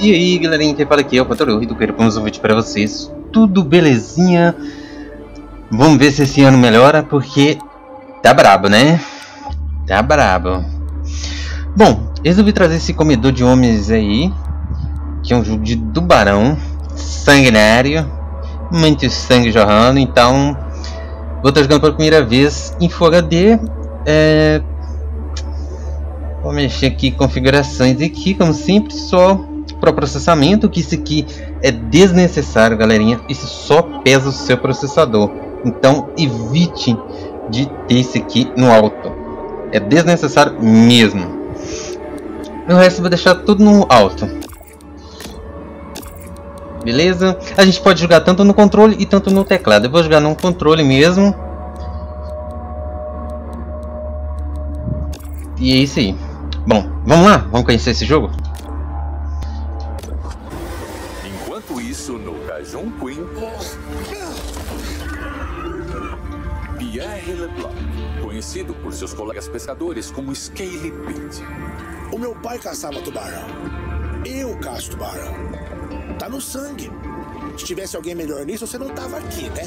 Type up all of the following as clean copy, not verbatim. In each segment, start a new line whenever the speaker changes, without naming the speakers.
E aí galerinha, quem fala aqui é o Patrulho do Queiro, vamos um vídeo pra vocês. Tudo belezinha? Vamos ver se esse ano melhora, porque tá brabo, né? Tá brabo. Bom, resolvi trazer esse comedor de homens aí, que é um jogo de tubarão sanguinário, muito sangue jorrando. Então vou estar jogando pela primeira vez em Full HD. Vou mexer aqui em configurações aqui, como sempre, só para processamento, que isso aqui é desnecessário, galerinha. Isso só pesa o seu processador, então evite de ter isso aqui no alto, é desnecessário mesmo. O resto eu vou deixar tudo no alto, beleza? A gente pode jogar tanto no controle e tanto no teclado. Eu vou jogar no controle mesmo. E é isso aí. Bom, vamos lá? Vamos conhecer esse jogo?
Enquanto isso, no Cajun Queen, Pierre LeBlanc, conhecido por seus colegas pescadores como Scaly Pete.
O meu pai caçava tubarão. Eu caço tubarão. Tá no sangue. Se tivesse alguém melhor nisso, você não tava aqui, né?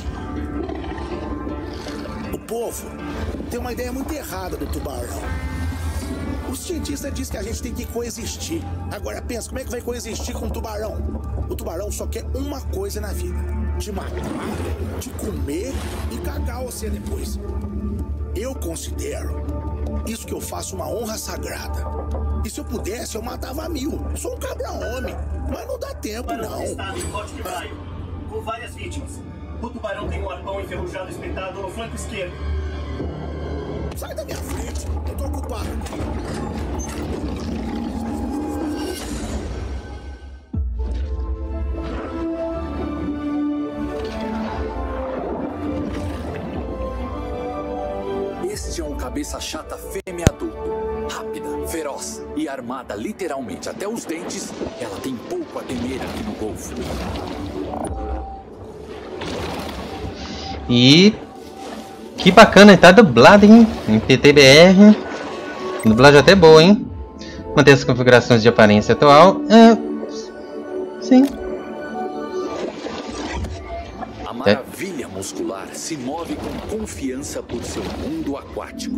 O povo tem uma ideia muito errada do tubarão. O cientista diz que a gente tem que coexistir. Agora pensa, como é que vai coexistir com o tubarão? O tubarão só quer uma coisa na vida: te matar, te comer e cagar você depois. Eu considero isso que eu faço uma honra sagrada. E se eu pudesse, eu matava 1000. Eu sou um cabra-homem, mas não dá tempo, não.
Está em Forte de Maio, com várias vítimas. O tubarão tem um arpão enferrujado espetado no flanco esquerdo.
Sai da minha frente, eu tô ocupado.
Este é um cabeça chata fêmea adulto. Rápida, feroz e armada literalmente até os dentes, ela tem pouco a temer aqui no Golfo.
E que bacana, tá dublado, hein? Em PTBR. Dublagem até boa, hein? Manter as configurações de aparência atual. Sim.
A maravilha muscular se move com confiança por seu mundo aquático.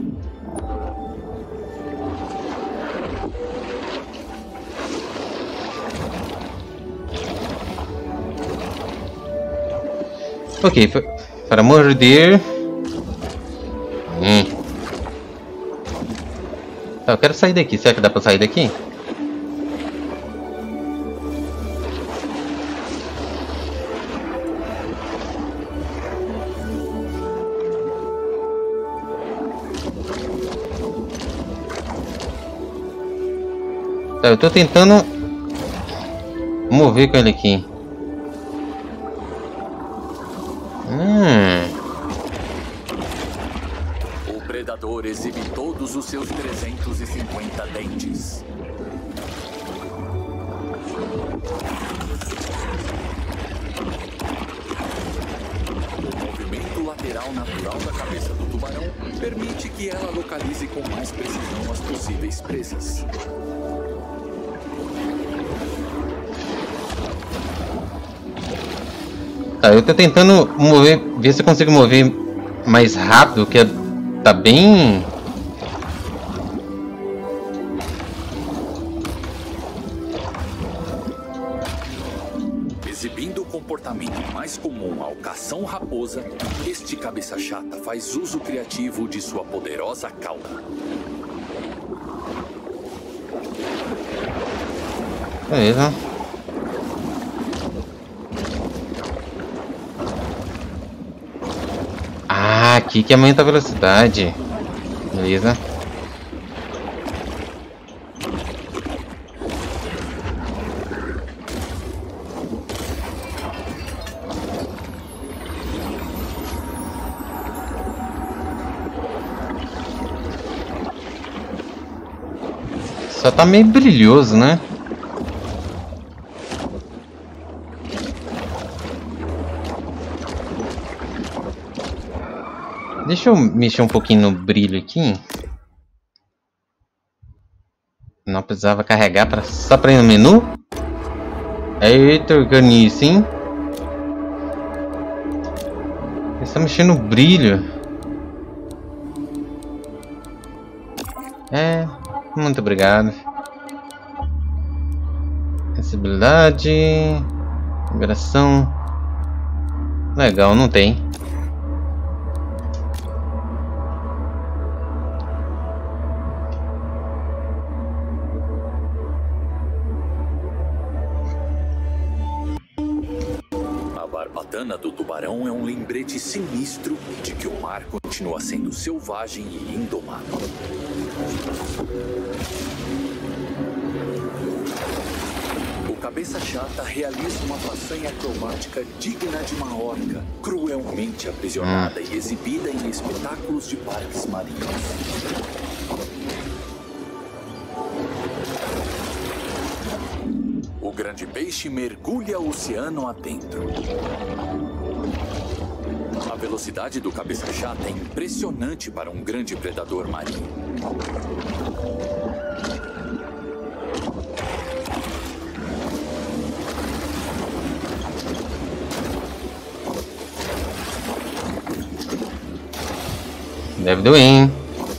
Ok, para morder. Tá, eu quero sair daqui. Será que dá pra sair daqui? Tá, eu tô tentando mover com ele aqui.
O predador exibe todos os seus 350 dentes. O movimento lateral natural da cabeça do tubarão permite que ela localize com mais precisão as possíveis presas.
Tá, eu tô tentando mover, ver se eu consigo mover mais rápido, que tá bem...
Exibindo o comportamento mais comum ao cação raposa, este cabeça chata faz uso criativo de sua poderosa cauda.
Beleza. Aqui que aumenta a velocidade. Beleza. Só tá meio brilhoso, né? Deixa eu mexer um pouquinho no brilho aqui. Não precisava carregar só para ir no menu. Eita, canice, hein? Está mexendo no brilho. Muito obrigado. Acessibilidade. Liberação. Legal, não tem.
A barbatana do tubarão é um lembrete sinistro de que o mar continua sendo selvagem e indomável. O cabeça chata realiza uma façanha acrobática digna de uma orca, cruelmente aprisionada e exibida em espetáculos de parques marinhos. O grande peixe mergulha o oceano adentro. A velocidade do cabeça chata é impressionante para um grande predador marinho.
Deve doer, hein?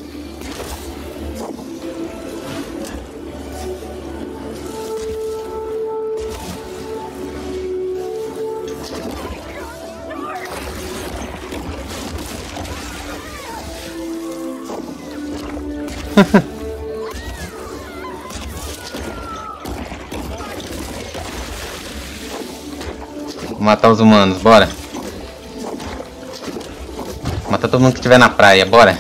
Matar os humanos, bora. Matar todo mundo que estiver na praia, bora.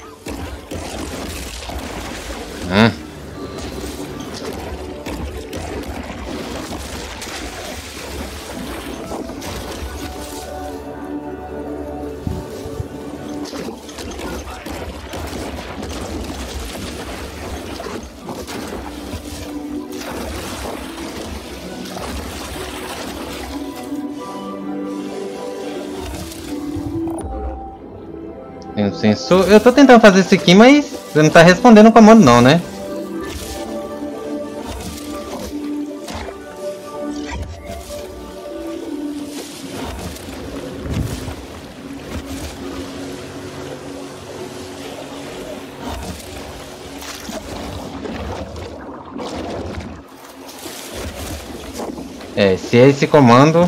Tem um sensor. Eu tô tentando fazer isso aqui, mas você não tá respondendo o comando não, né? Se é esse comando...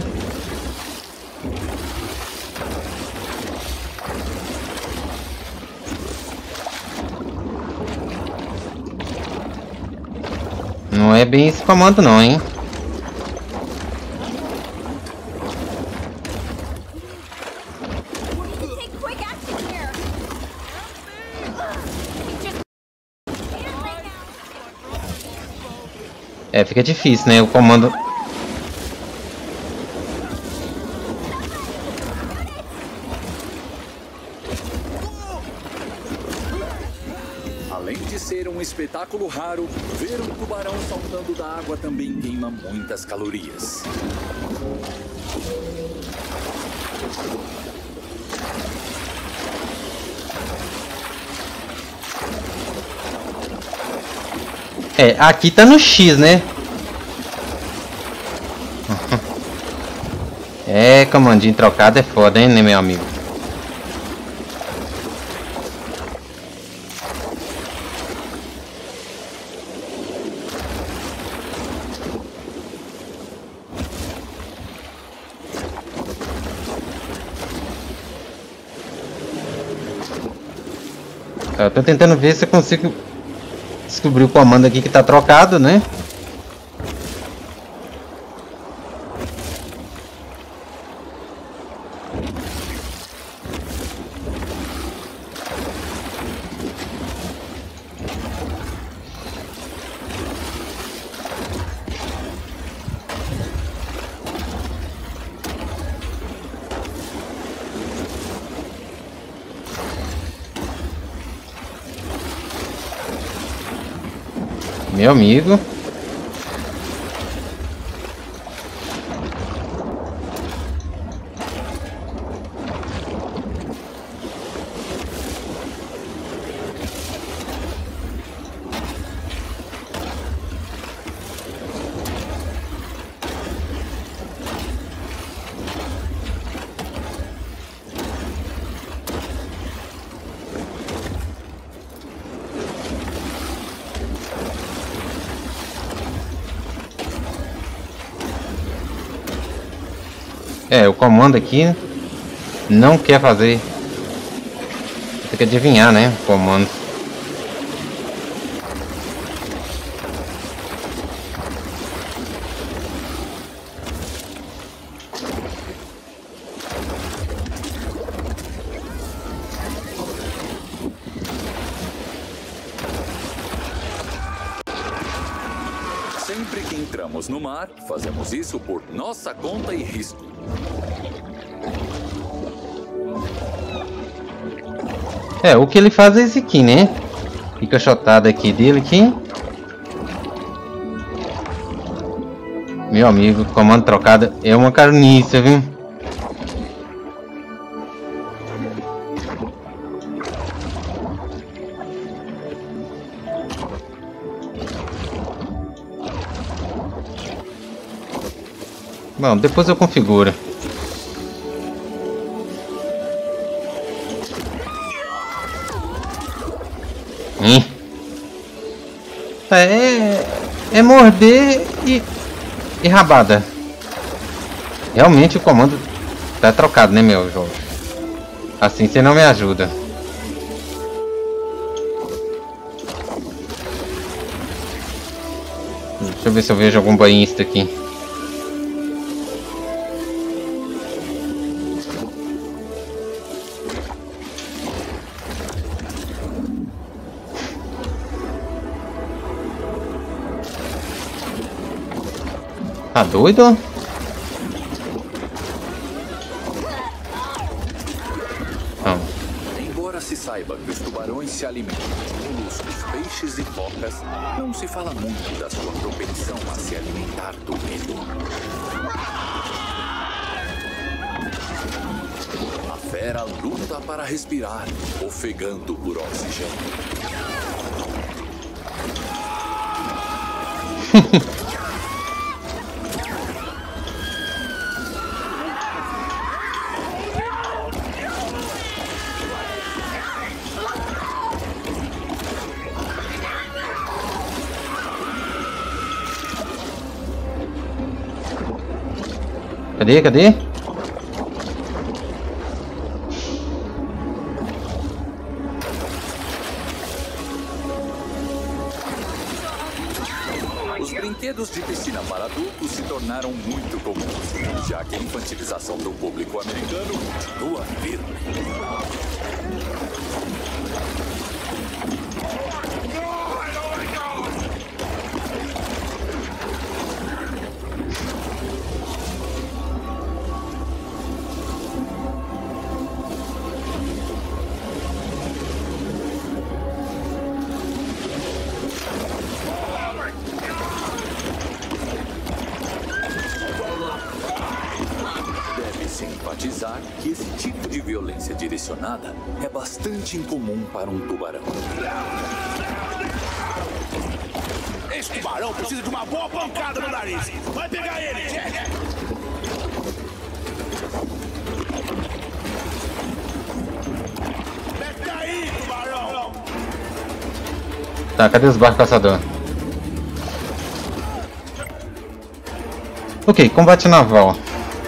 Não é bem esse comando não, hein? Fica difícil, né? O comando...
Além de ser um espetáculo raro, ver um tubarão saltando da água também queima muitas calorias.
Aqui tá no X, né? Comandinho trocado é foda, hein, né, meu amigo? Eu tô tentando ver se eu consigo descobrir o comando aqui que tá trocado, né? Meu amigo. É, o comando aqui não quer fazer. Tem que adivinhar, né? O comando.
Sempre que entramos no mar, fazemos isso por nossa conta e risco.
É, o que ele faz é esse aqui, né? Fica shotado aqui dele aqui. Meu amigo, comando trocado é uma carniça, viu? Bom, depois eu configuro. É morder e rabada. Realmente o comando tá trocado, né, meu jogo? Assim você não me ajuda. Deixa eu ver se eu vejo algum banhista aqui. Tá doido? Não.
Embora se saiba que os tubarões se alimentam de moluscos, peixes e focas, não se fala muito da sua propensão a se alimentar do medo. A fera luta para respirar, ofegando por oxigênio.
Cadê?
Os brinquedos de piscina para adultos se tornaram muito comuns, já que a infantilização do público americano continua firme. Enfatizar que esse tipo de violência direcionada é bastante incomum para um tubarão.
Esse tubarão precisa de uma boa pancada no nariz. Vai pegar ele, Jack! Desce aí, tubarão!
Tá, cadê os barcos caçador? Ok, combate naval.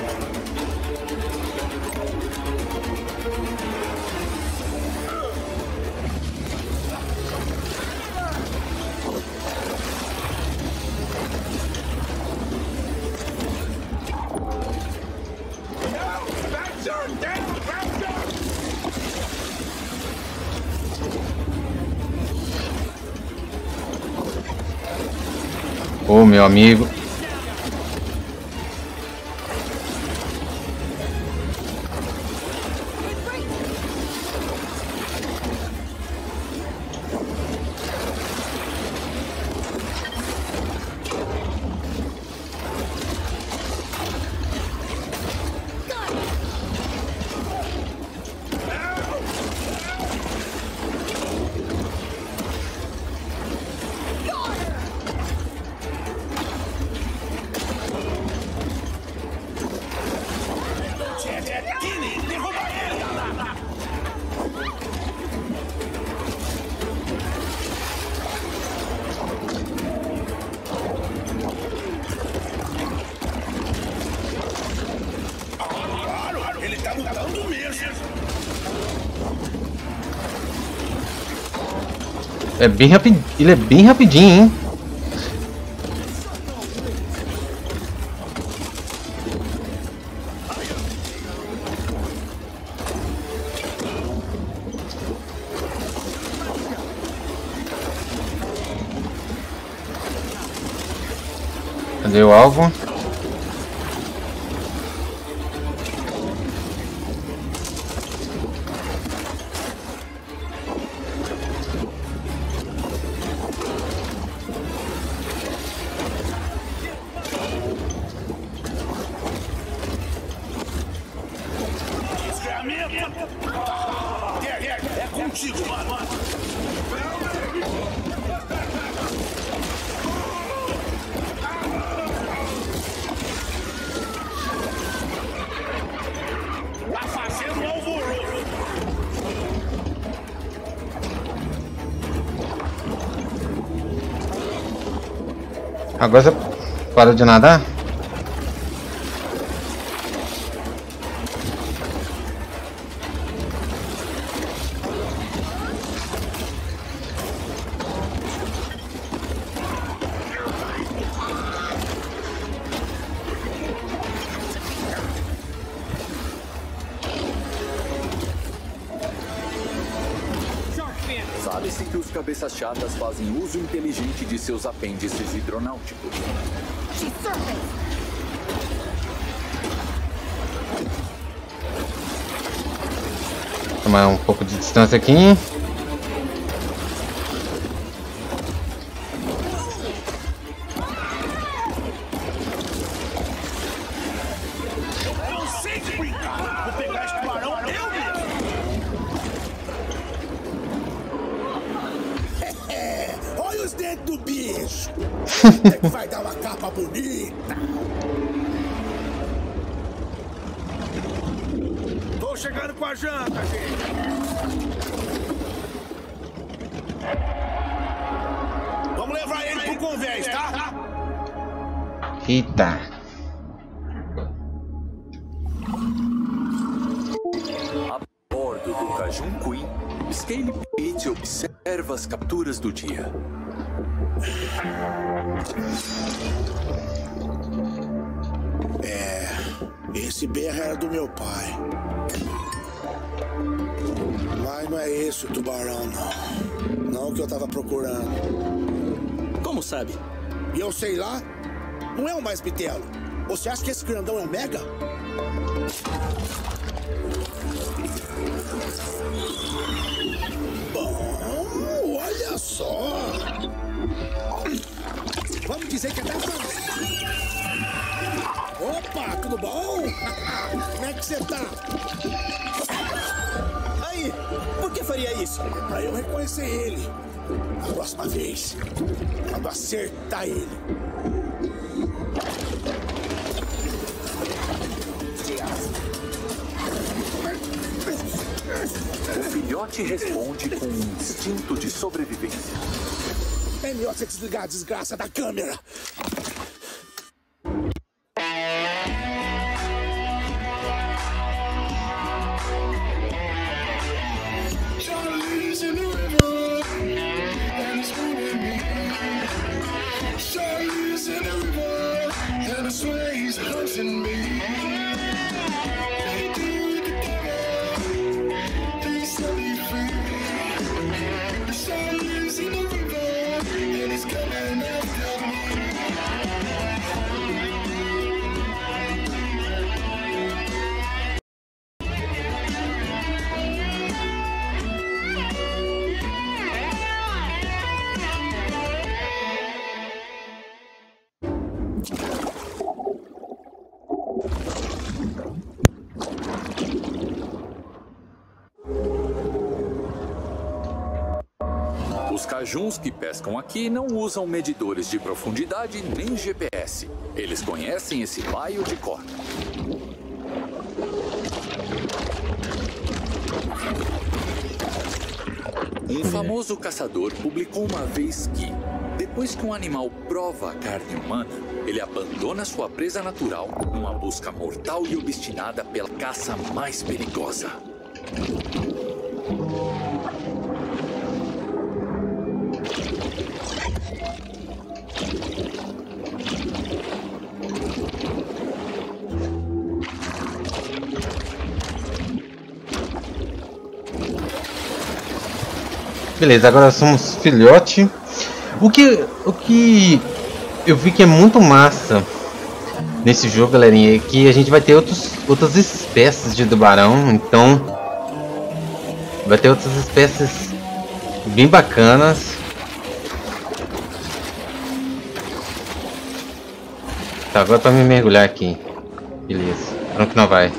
Ô, meu amigo. É bem rapidinho. Ele é bem rapidinho, hein? Cadê o alvo?
É contigo, mano. Tá fazendo um alvoroço.
Agora você parou de nadar?
Sabe-se que os cabeças chatas fazem uso inteligente de seus apêndices hidronáuticos.
Tomar um pouco de distância aqui.
Eu sei de brincar. Vou pegar esse tubarão eu mesmo. Olha os dentes do bicho. É que vai dar uma capa bonita. Tô chegando com a janta, gente. Vamos levar ele pro convés, tá?
Eita.
A bordo do Cajun Queen, Scale Pete observa as capturas do dia.
Esse berro era do meu pai. Mas não é esse o tubarão, não. Não o que eu tava procurando.
Como sabe?
E eu sei lá, não é o mais bitelo. Você acha que esse grandão é o Mega? Bom, olha só. Vamos dizer que até foi. Opa, tudo bom? Como é que você tá?
Aí, por que faria isso?
Pra eu reconhecer ele. A próxima vez, quando acertar ele.
O filhote responde com um instinto de sobrevivência.
É melhor você desligar a desgraça da câmera.
Charlie's in the river, and it's moving me. Charlie's in the river, and I swear he's hunting me. They do the devil, they set me free. Charlie's in the river, and he's coming after me.
Os cajuns que pescam aqui não usam medidores de profundidade nem GPS. Eles conhecem esse baio de cor. Um famoso caçador publicou uma vez que, depois que um animal prova a carne humana, ele abandona sua presa natural numa busca mortal e obstinada pela caça mais perigosa.
Beleza, agora somos filhote. O que eu vi que é muito massa nesse jogo, galerinha, é que a gente vai ter outras espécies de tubarão. Então vai ter outras espécies bem bacanas. Tá, agora para me mergulhar aqui. Beleza, pronto, não vai.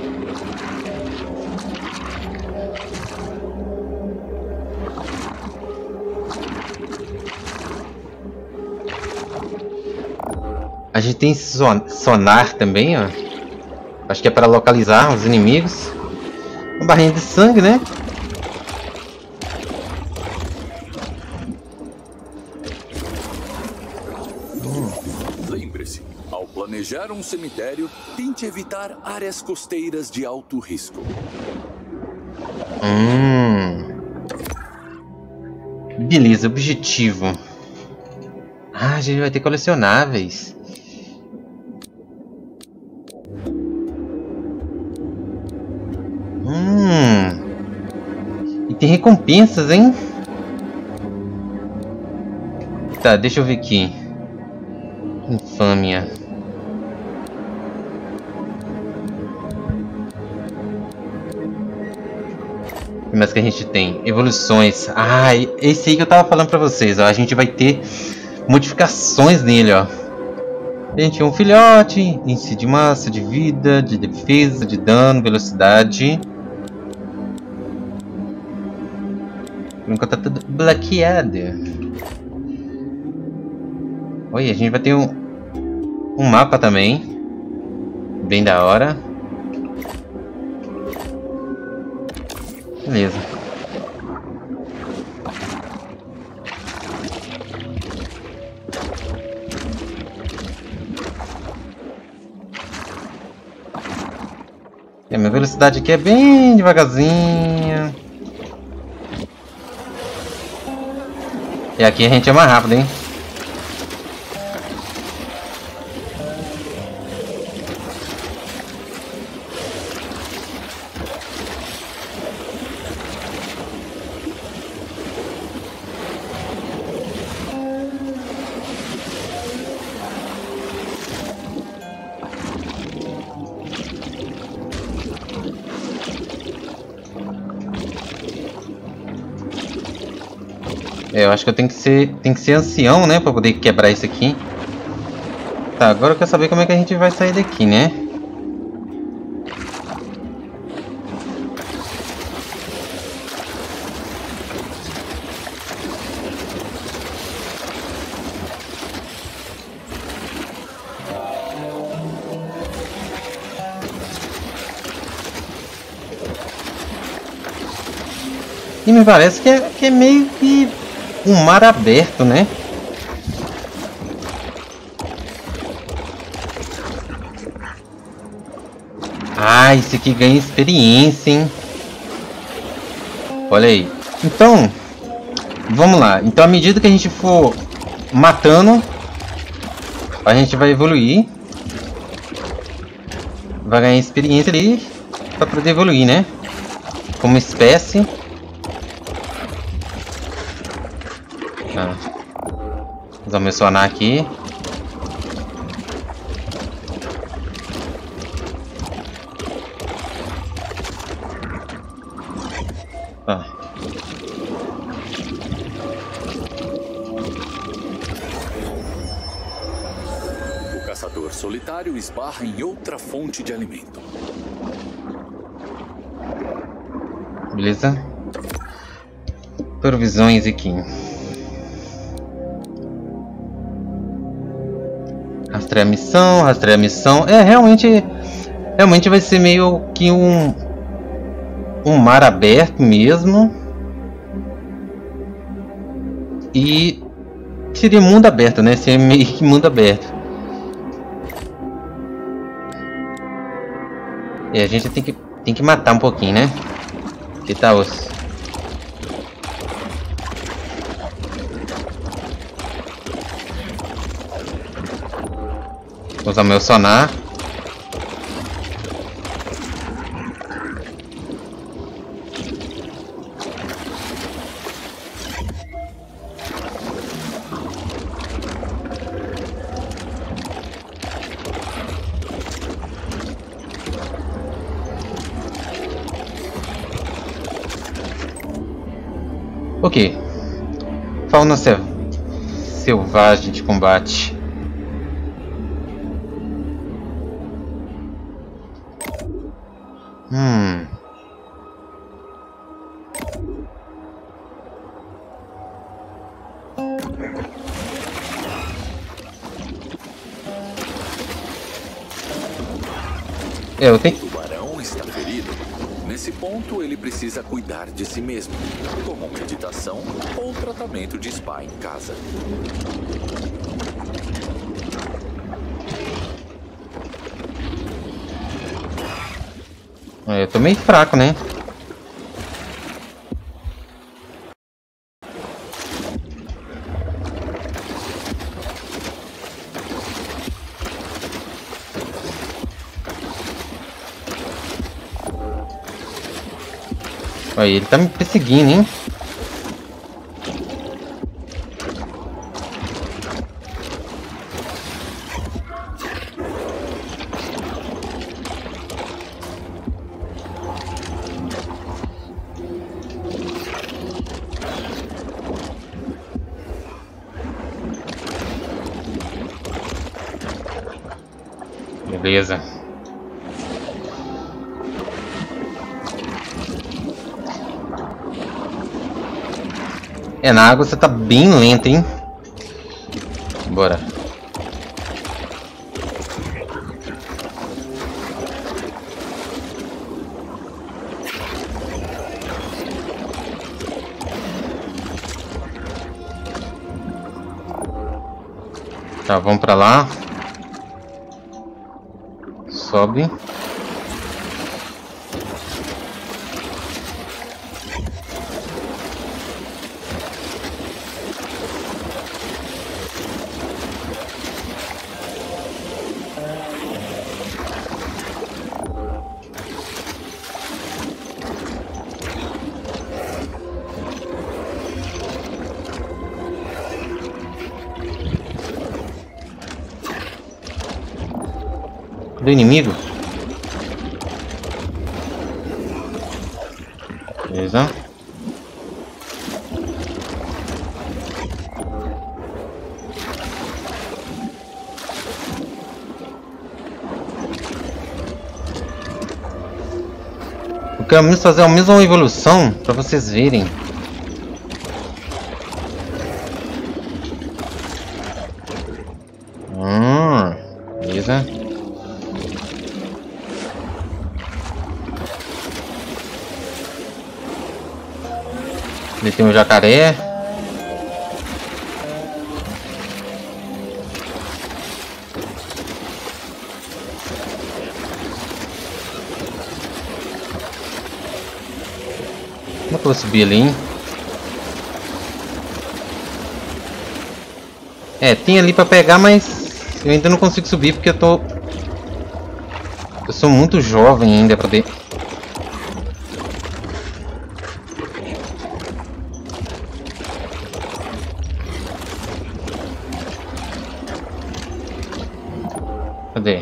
A gente tem sonar também, ó. Acho que é para localizar os inimigos. Uma barrinha de sangue, né?
Lembre-se, ao planejar um cemitério, tente evitar áreas costeiras de alto risco.
Beleza, objetivo. Ah, a gente vai ter colecionáveis. E tem recompensas, hein? Tá, deixa eu ver aqui. Infâmia. O que mais que a gente tem? Evoluções. Ah, esse aí que eu tava falando pra vocês, ó. A gente vai ter modificações nele, ó. A gente é um filhote, índice de massa, de vida, de defesa, de dano, velocidade. Enquanto tá tudo bloqueado. Olha, a gente vai ter um mapa também. Bem da hora. Beleza. E a minha velocidade aqui é bem devagarzinha. E aqui a gente é mais rápido, hein? Eu acho que eu tenho que ser ancião, né, pra poder quebrar isso aqui. Tá, agora eu quero saber como é que a gente vai sair daqui, né? E me parece que é meio que um mar aberto, né? Ah, esse aqui ganha experiência, hein? Olha aí. Então, vamos lá. Então, à medida que a gente for matando, a gente vai evoluir. Vai ganhar experiência ali para poder evoluir, né? Como espécie. Vamos mencionar aqui.
O caçador solitário esbarra em outra fonte de alimento.
Beleza? Provisões aqui. Rastrear a missão. É, realmente vai ser meio que um mar aberto mesmo. E seria mundo aberto, né? Seria meio que mundo aberto. E a gente tem que matar um pouquinho, né? Que tal os... Vou usar meu sonar. Ok. Fauna selvagem de combate. Eu tenho...
O tubarão está ferido. Nesse ponto, ele precisa cuidar de si mesmo, como meditação ou tratamento de spa em casa.
Eu tô meio fraco, né? Aí, ele tá me perseguindo, hein? Beleza. Na água você tá bem lento, hein? Bora. Tá, vamos pra lá. Sobe. Do inimigo. Beleza. Eu quero fazer a mesma evolução para vocês verem. Beleza. Ali tem um jacaré. Como é que eu vou subir ali, hein? Tem ali pra pegar, mas eu ainda não consigo subir porque eu sou muito jovem ainda pra poder... Cadê?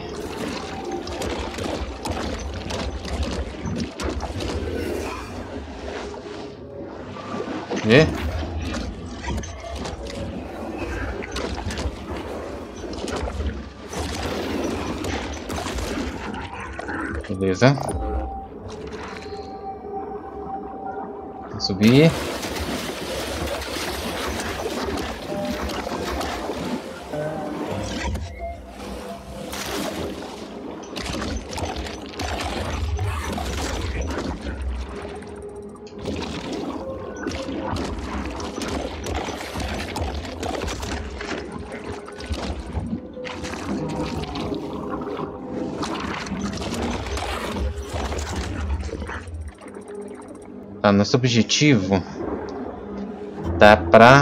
Vê? Beleza. Vou subir. Tá, nosso objetivo tá pra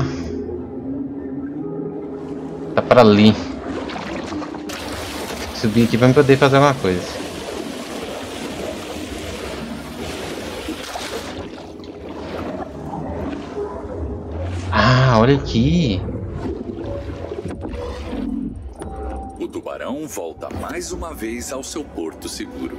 ali. Subir aqui pra poder fazer alguma coisa. Ah, olha aqui.
O tubarão volta mais uma vez ao seu porto seguro.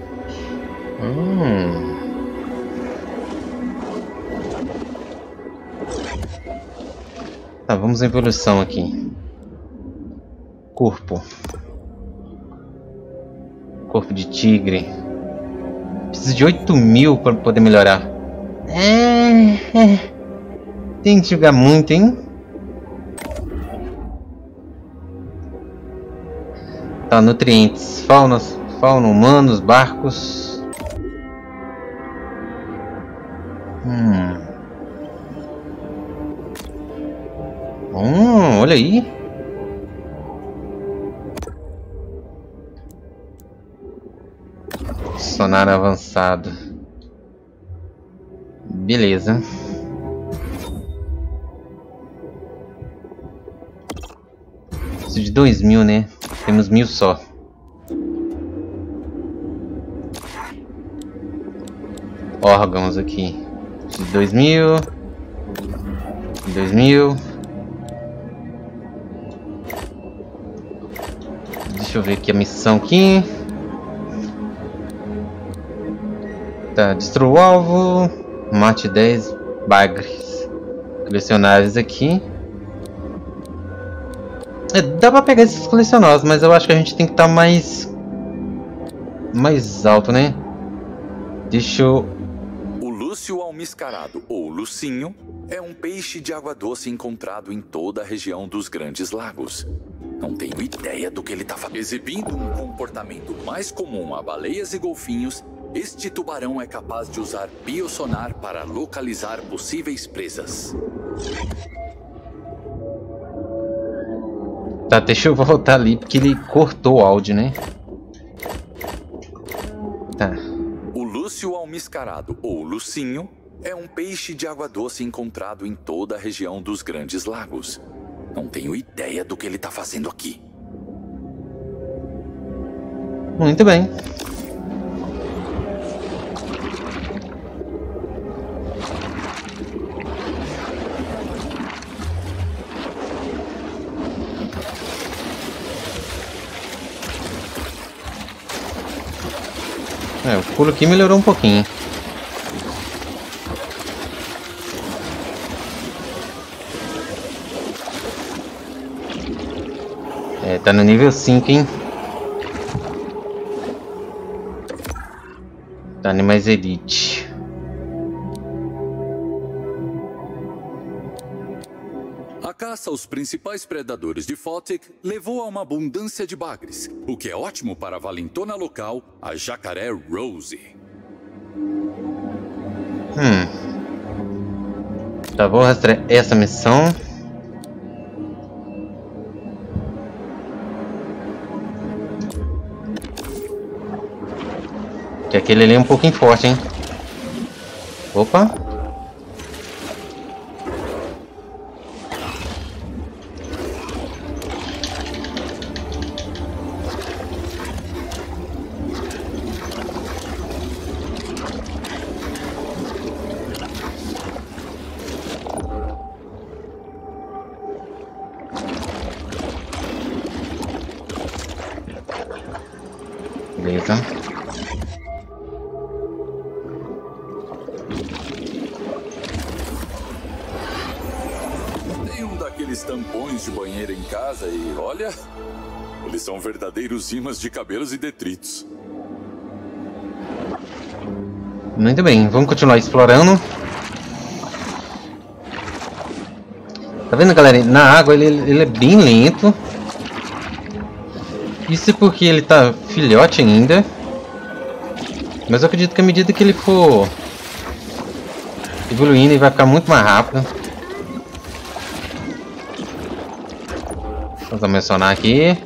Tá, vamos à evolução aqui. Corpo. Corpo de tigre. Preciso de 8.000 para poder melhorar. Tem que jogar muito, hein? Tá, nutrientes. Fauna, humanos, barcos. Olha aí. Sonar avançado. Beleza. Preciso de 2.000, né? Temos 1.000 só. Órgãos aqui. Preciso de 2.000. 2.000. Deixa eu ver aqui a missão aqui. Tá, destrua o alvo. Mate 10 bagres colecionáveis aqui. Dá pra pegar esses colecionáveis, mas eu acho que a gente tem que estar mais alto, né? Deixa eu...
O lúcio almiscarado, ou lucinho, é um peixe de água doce encontrado em toda a região dos Grandes Lagos. Não tenho ideia do que ele tá fazendo. Exibindo um comportamento mais comum a baleias e golfinhos, este tubarão é capaz de usar biosonar para localizar possíveis presas.
Tá, deixa eu voltar ali porque ele cortou o áudio, né? Tá.
O lúcio almiscarado, ou lucinho, é um peixe de água doce encontrado em toda a região dos Grandes Lagos. Não tenho ideia do que ele tá fazendo aqui.
Muito bem. O pulo aqui melhorou um pouquinho. Tá no nível 5, hein? Tá Animais Elite.
A caça aos principais predadores de Photic levou a uma abundância de bagres, o que é ótimo para a valentona local, a jacaré Rose.
Tá, vou rastrear essa missão. Que aquele ali é um pouquinho forte, hein? Opa! Beleza.
Tem um daqueles tampões de banheiro em casa e olha, eles são verdadeiros imãs de cabelos e detritos.
Muito bem, vamos continuar explorando. Tá vendo, galera? Na água ele é bem lento. Isso é porque ele tá filhote ainda. Mas eu acredito que à medida que ele for evoluindo, ele vai ficar muito mais rápido. Vamos mencionar aqui.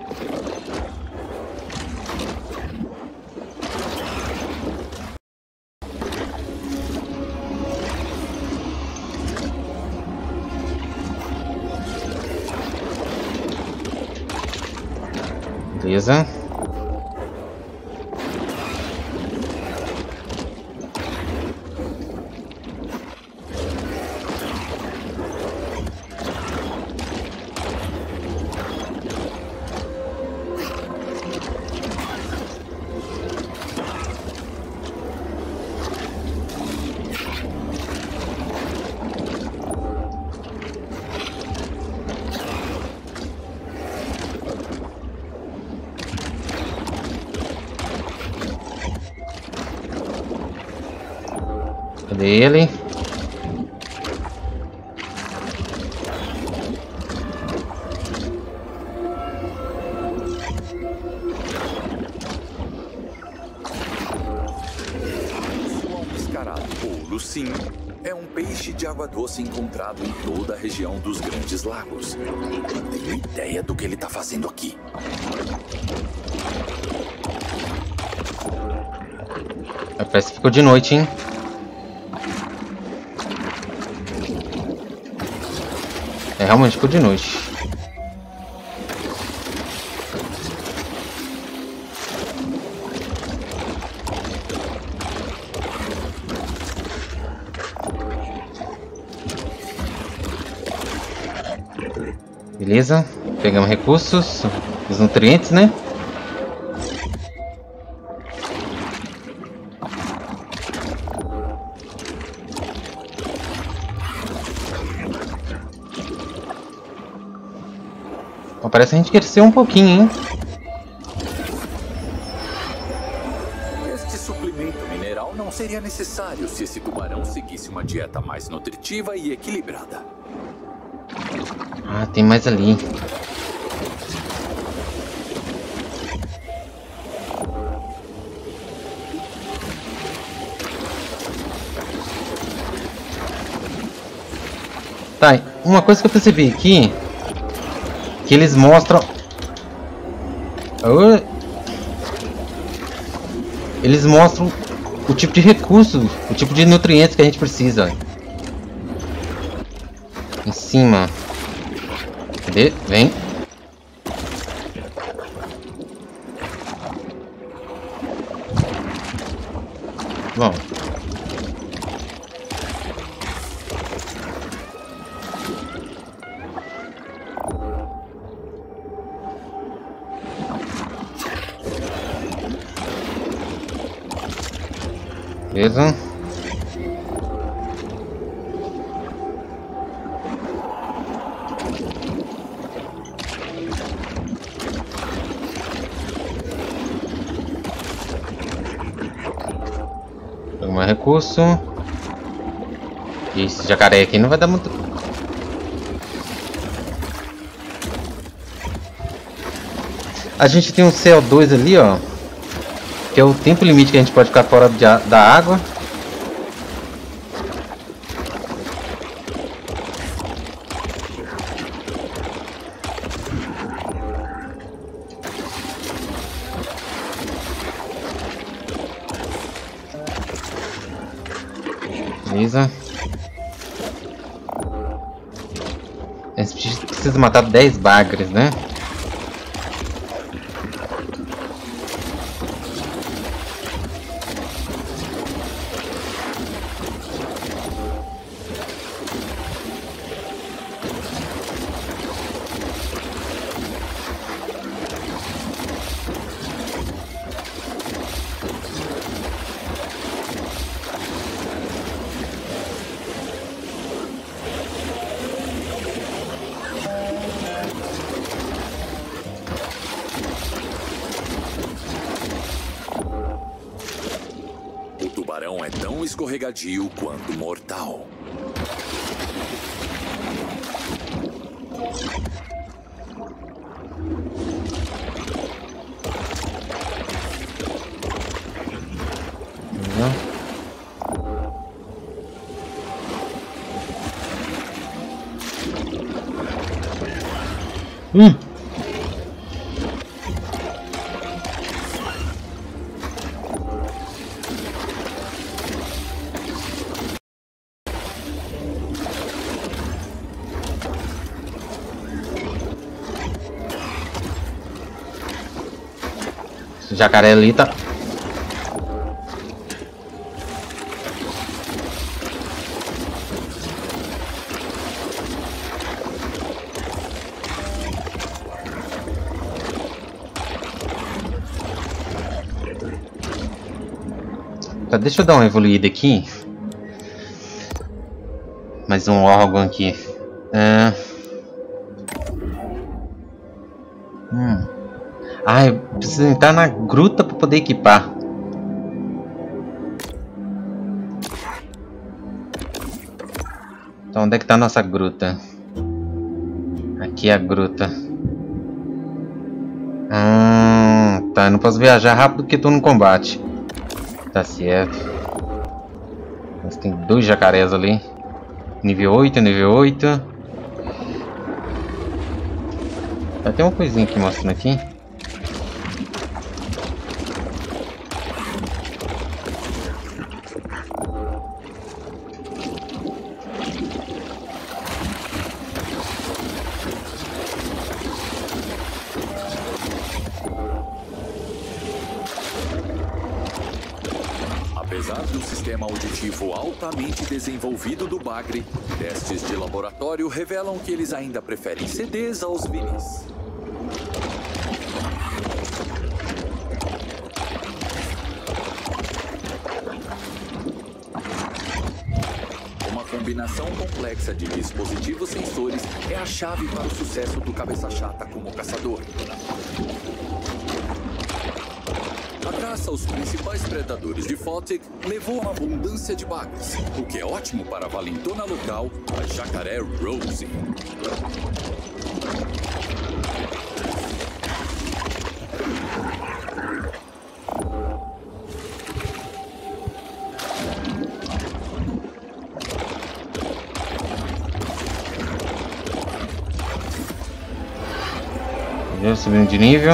Beleza. Cadê ele?
Ou lucim é um peixe de água doce encontrado em toda a região dos Grandes Lagos. Não tenho ideia do que ele está fazendo aqui.
Parece que ficou de noite, hein? É, realmente ficou de noite. Beleza, pegamos recursos, os nutrientes, né? Parece que a gente cresceu um pouquinho, hein?
Este suplemento mineral não seria necessário se esse tubarão seguisse uma dieta mais nutritiva e equilibrada.
Ah, tem mais ali. Tá, uma coisa que eu percebi aqui, que eles mostram... Eles mostram o tipo de recurso, o tipo de nutrientes que a gente precisa. Em cima. Cadê? Vem. Bom. Beleza. Pega mais recurso. Esse jacaré aqui não vai dar muito. A gente tem um CO2 ali, ó. Que é o tempo limite que a gente pode ficar fora da água. Beleza. A gente precisa matar 10 bagres, né?
O tubarão é tão escorregadio quanto mortal.
Esse jacaré ali tá... Tá, deixa eu dar uma evoluída aqui. Mais um órgão aqui. Ah, eu preciso entrar na gruta para poder equipar. Então onde é que tá a nossa gruta? Aqui é a gruta. Tá, eu não posso viajar rápido porque tô no combate. Tá certo. Mas tem 2 jacarés ali. Nível 8, nível 8. Tá, tem uma coisinha aqui mostrando aqui.
Apesar do sistema auditivo altamente desenvolvido do bagre, testes de laboratório revelam que eles ainda preferem CDs aos vinis. Uma combinação complexa de dispositivos sensores é a chave para o sucesso do Cabeça Chata como caçador. A caça aos principais predadores de Photic levou a uma abundância de bagres, o que é ótimo para a valentona local, a jacaré Rosie.
Subindo de nível.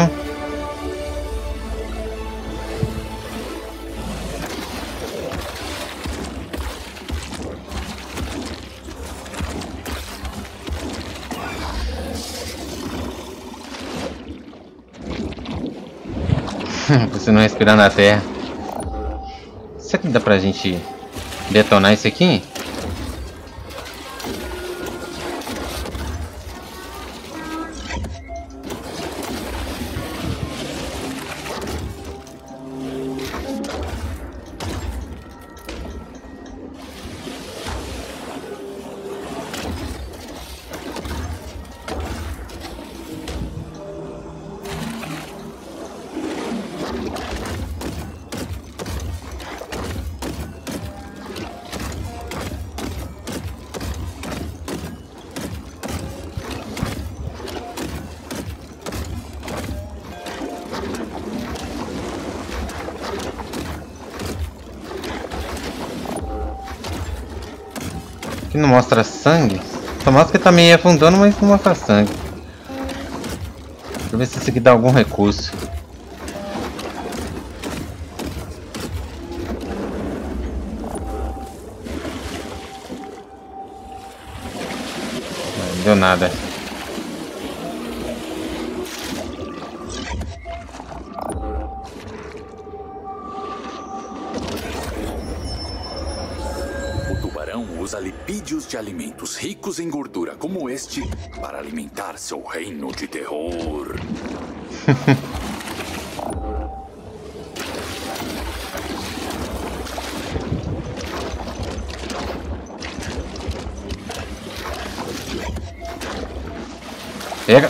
Você não respirar na terra. Será que dá pra gente detonar isso aqui? Aqui não mostra sangue. Só mostra que tá meio afundando, mas não mostra sangue. Deixa eu ver se isso aqui dá algum recurso. Não deu nada.
Usa lipídios de alimentos ricos em gordura como este para alimentar seu reino de terror.
Pega.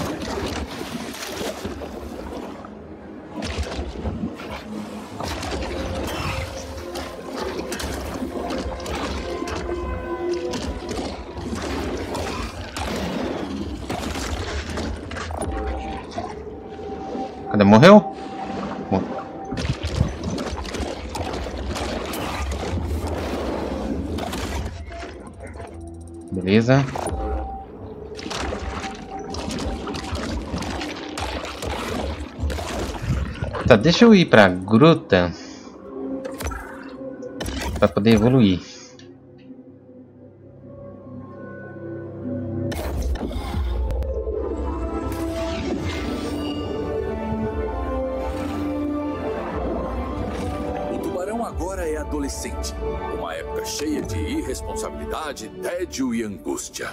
Cadê? Morreu? Beleza. Tá, deixa eu ir pra gruta pra poder evoluir.
Agora é adolescente, uma época cheia de irresponsabilidade, tédio e angústia.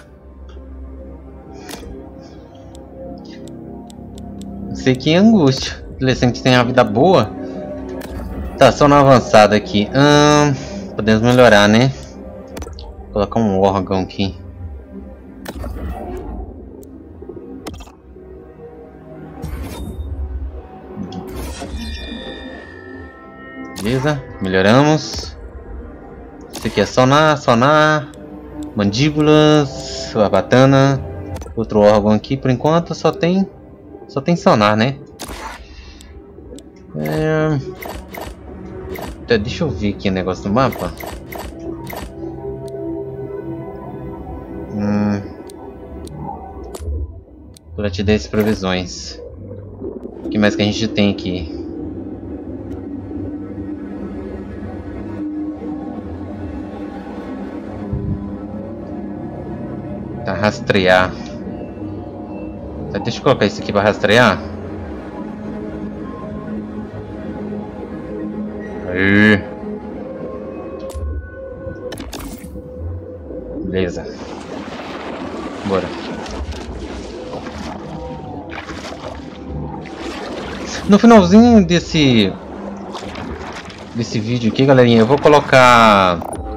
Não sei que angústia. Adolescente tem uma vida boa. Tá, só na avançada aqui. Podemos melhorar, né? Vou colocar um órgão aqui. Beleza, melhoramos. Isso aqui é sonar. Mandíbulas, barbatana, outro órgão aqui. Por enquanto só tem sonar, né? Deixa eu ver aqui o negócio do mapa. Platidez e provisões. O que mais que a gente tem aqui? Tá, rastrear. Tá, deixa eu colocar isso aqui para rastrear. Aí. Beleza. Bora. No finalzinho desse vídeo aqui, galerinha, eu vou colocar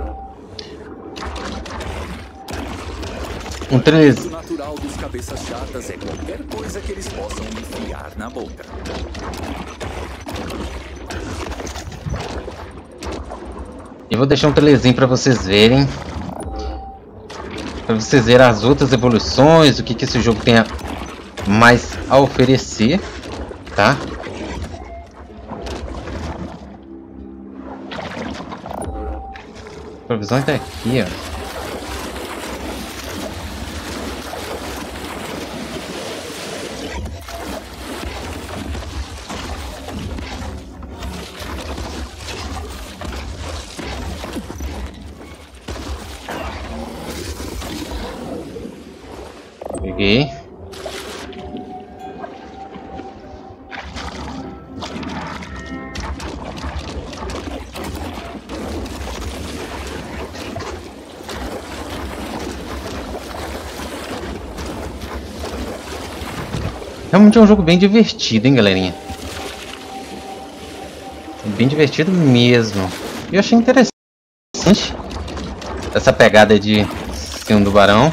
um trailer.
O natural dos cabeças chatas é qualquer coisa que eles possam enfiar na boca.
Eu vou deixar um trailerzinho para vocês verem. Para vocês verem as outras evoluções, o que esse jogo tem mais a oferecer, tá? A provisão tá aqui, ó. Peguei. Realmente é um jogo bem divertido, hein, galerinha? Bem divertido mesmo. Eu achei interessante essa pegada de ser um tubarão.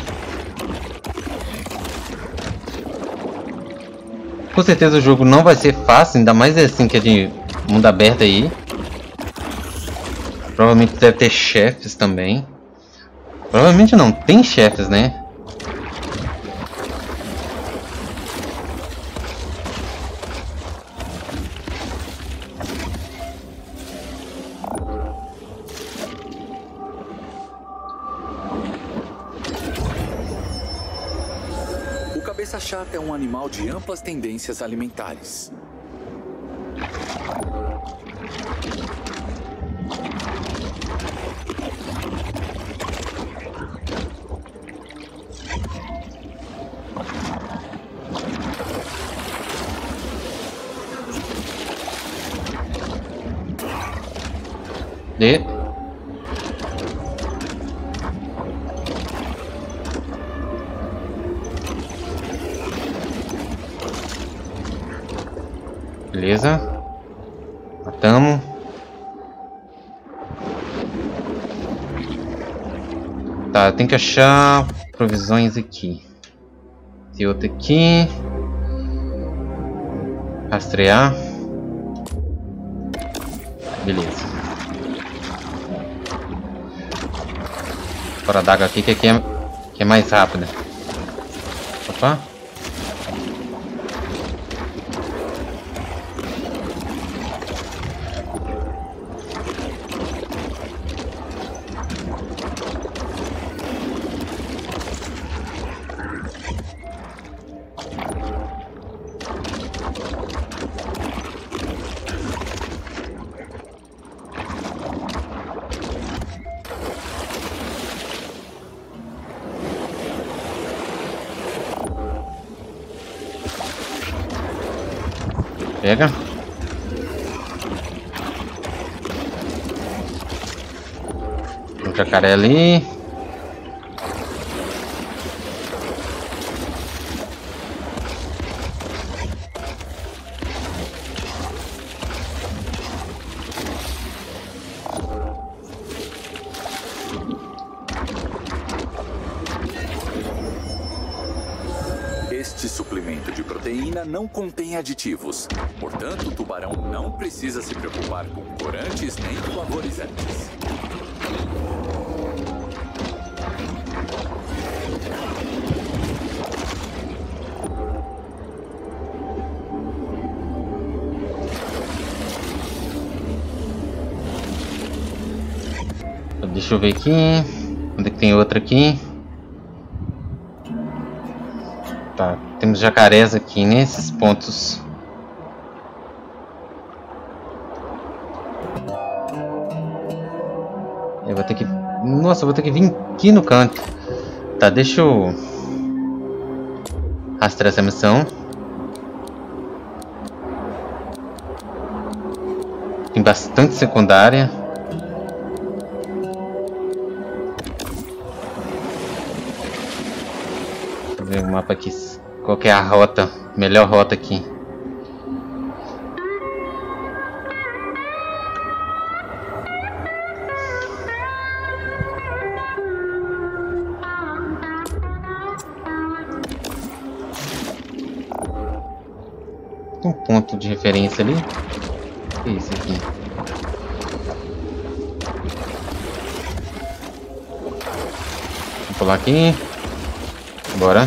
Com certeza o jogo não vai ser fácil, ainda mais assim que é de mundo aberto aí. Provavelmente deve ter chefes também. Provavelmente não, tem chefes, né?
Cabeça chata é um animal de amplas tendências alimentares.
Beleza. Matamos. Tá, tem que achar provisões aqui. Tem outra aqui. Rastrear. Beleza. Fora d'água aqui que é mais rápida. Opa. Pega. Um jacaré ali.
Este suplemento de proteína não contém aditivos. Portanto, o tubarão não precisa se preocupar com corantes nem flavorizantes.
Deixa eu ver aqui. Onde é que tem outra aqui? Tá, temos jacarés aqui nesses pontos. Eu vou ter que... Nossa, eu vou ter que vir aqui no canto. Tá, deixa eu rastrear essa missão. Tem bastante secundária. Deixa eu ver o mapa aqui. Qual que é a rota? Melhor rota aqui. Tem um ponto de referência ali. O que é isso aqui? Vou pular aqui. Bora.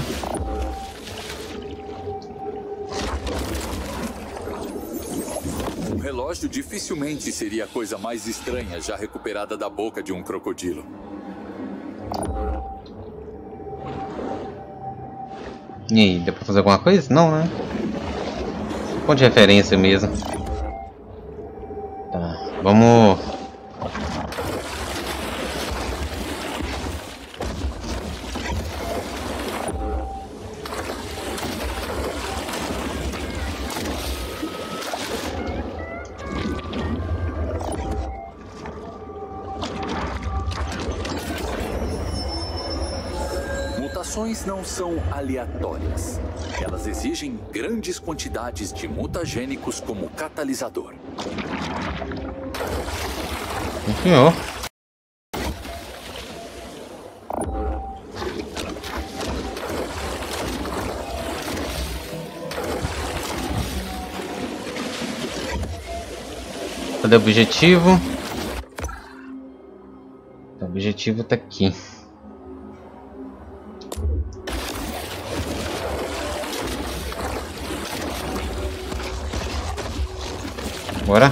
Um relógio dificilmente seria a coisa mais estranha já recuperada da boca de um crocodilo.
E aí, deu pra fazer alguma coisa? Não, né? Ponto de referência mesmo. Tá, vamos...
Mutações não são aleatórias. Elas exigem grandes quantidades de mutagênicos como catalisador.
Senhor. Cadê o objetivo? O objetivo tá aqui. Bora.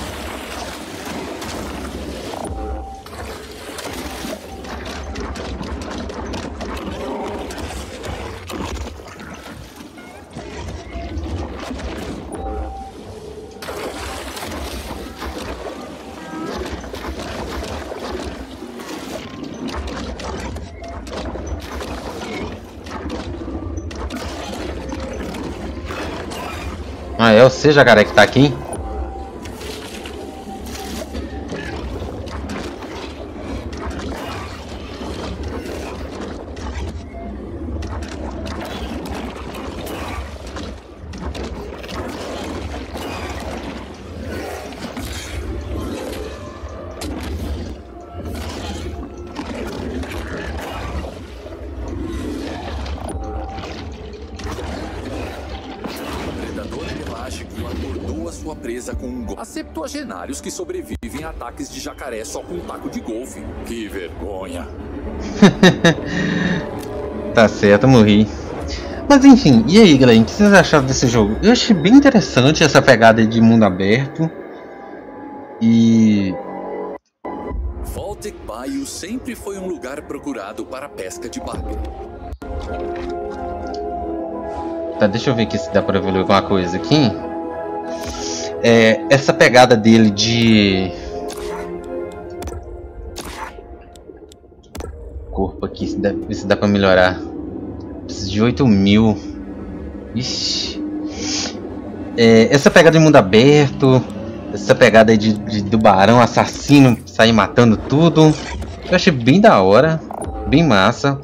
Ah, é você, jacaré, que tá aqui?
Há septuagenários que sobrevivem a ataques de jacaré só com um taco de golfe. Que vergonha.
Tá certo, morri. Mas enfim, e aí, galera, o que vocês acharam desse jogo? Eu achei bem interessante essa pegada de mundo aberto. E...
Vaulted Bayou sempre foi um lugar procurado para a pesca de bagre.
Tá, deixa eu ver aqui se dá pra evoluir alguma coisa aqui. Essa pegada dele de... Corpo aqui, se dá pra melhorar. Preciso de 8.000. Ixi. Essa pegada de mundo aberto. Essa pegada aí de tubarão assassino sair matando tudo. Eu achei bem da hora. Bem massa.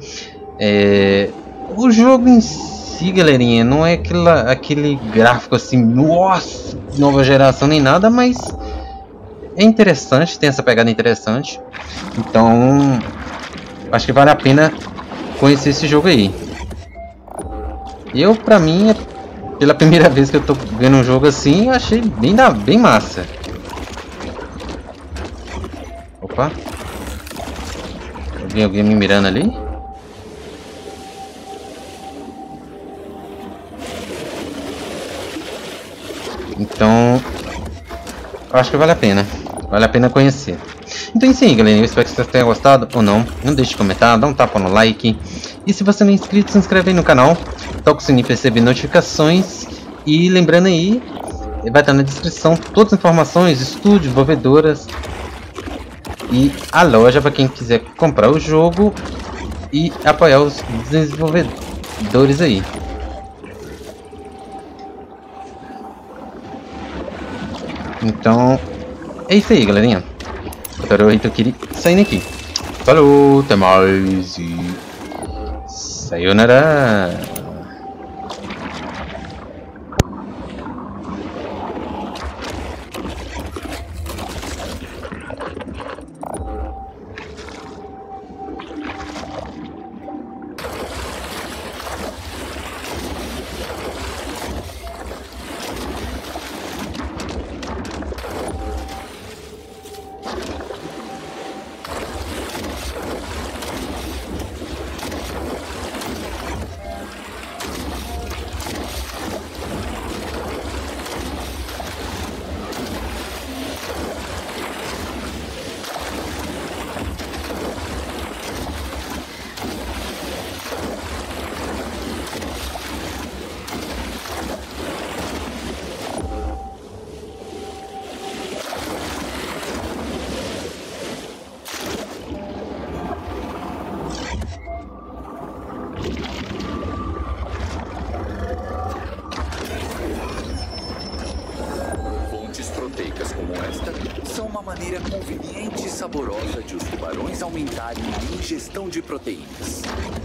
O jogo em si, galerinha, não é aquele gráfico assim, nossa, nova geração nem nada, mas é interessante, tem essa pegada interessante. Então, acho que vale a pena conhecer esse jogo aí. Eu, pra mim, pela primeira vez que eu tô vendo um jogo assim, eu achei bem massa. Opa. Alguém me mirando ali? Então, eu acho que vale a pena. Vale a pena conhecer. Então é isso aí, galera. Eu espero que vocês tenham gostado ou não. Não deixe de comentar, dá um tapa no like. E se você não é inscrito, se inscreve aí no canal. Toca o sininho para receber notificações. E lembrando aí, vai estar na descrição todas as informações, estúdio, desenvolvedoras e a loja para quem quiser comprar o jogo e apoiar os desenvolvedores aí. Então, é isso aí, galerinha. Kotaro Hitokiri saindo aqui. Falou, até mais e sayonara.
Como esta são uma maneira conveniente e saborosa de os tubarões aumentarem a ingestão de proteínas.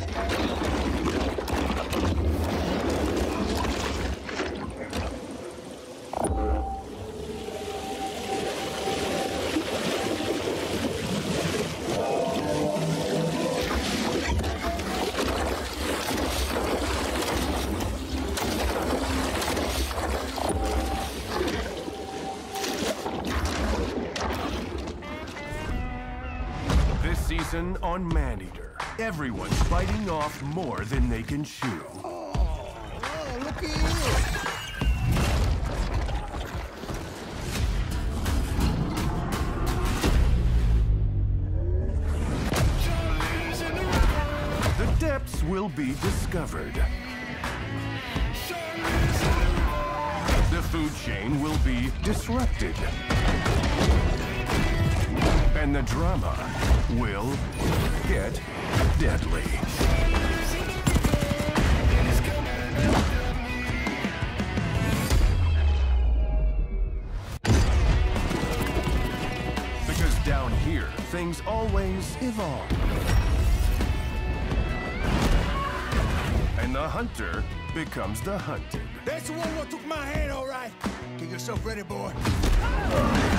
Season on Maneater. Everyone's biting off more than they can chew.
Oh, look at you.
The depths will be discovered. The food chain will be disrupted. And the drama will get deadly. Because down here, things always evolve. And the hunter becomes the hunted.
That's the one who took my hand, all right. Get yourself ready, boy.